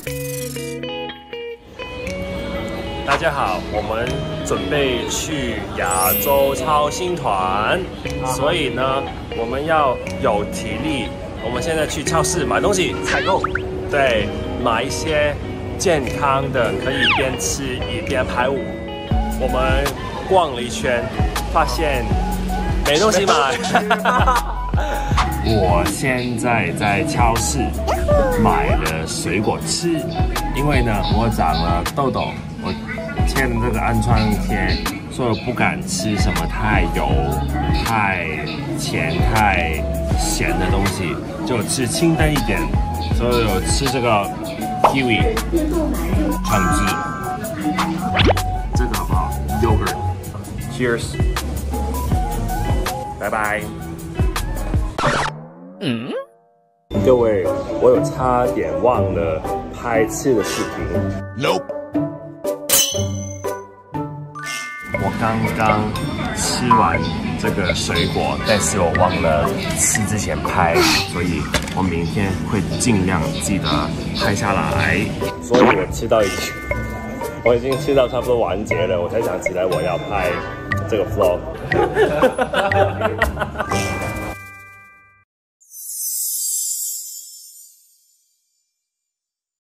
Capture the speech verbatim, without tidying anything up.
大家好，我们准备去亚洲超星团，所以呢，我们要有体力。我们现在去超市买东西，采购，对，买一些健康的，可以边吃一边拍舞。我们逛了一圈，发现没东西买。我现在在超市买了水果吃，因为呢，我长了痘痘，我贴了这个暗疮贴，所以我不敢吃什么太油、太甜、太咸的东西，就吃清淡一点。所以我吃这个 kiwi 橙汁，这个好不好 ？Yogurt。Cheers， 拜拜。嗯，各位，我有差点忘了拍吃的视频。Nope。我刚刚吃完这个水果，但是我忘了吃之前拍，所以我明天会尽量记得拍下来。所以我吃到一，我已经吃到差不多完结了，我才想起来我要拍这个 vlog。